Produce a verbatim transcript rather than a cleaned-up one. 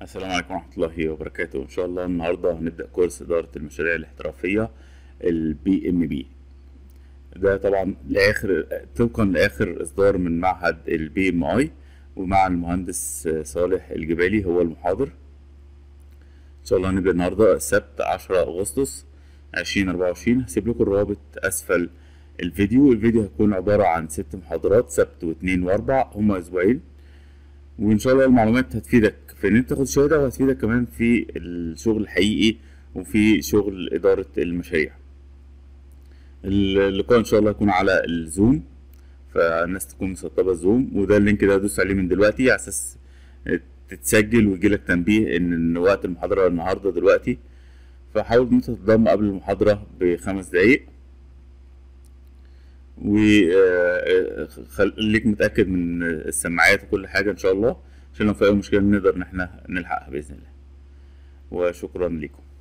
السلام عليكم ورحمة الله وبركاته. إن شاء الله النهاردة هنبدأ كورس إدارة المشاريع الاحترافية البي ام بي. ده طبعا لآخر طبقا لآخر إصدار من معهد البي ام اي، ومع المهندس صالح الجبالي هو المحاضر. إن شاء الله هنبدأ النهاردة السبت عشرة أغسطس عشرين أربعة وعشرين. هسيب لكم الرابط أسفل الفيديو. الفيديو هيكون عبارة عن ست محاضرات، سبت واثنين وأربع، هما أسبوعين. وان شاء الله المعلومات هتفيدك في ان انت تاخد شهاده، وهتفيدك كمان في الشغل الحقيقي وفي شغل اداره المشاريع. اللقاء ان شاء الله يكون على الزوم، فالناس تكون مسطبه الزوم، وده اللينك ده دوس عليه من دلوقتي على اساس تتسجل ويجيلك تنبيه ان وقت المحاضره النهارده دلوقتي. فحاول ان انت تتضم قبل المحاضره بخمس دقايق، وخليك متأكد من السماعات وكل حاجة إن شاء الله، عشان لو في أي مشكلة نقدر إن احنا نلحقها بإذن الله. وشكرا لكم.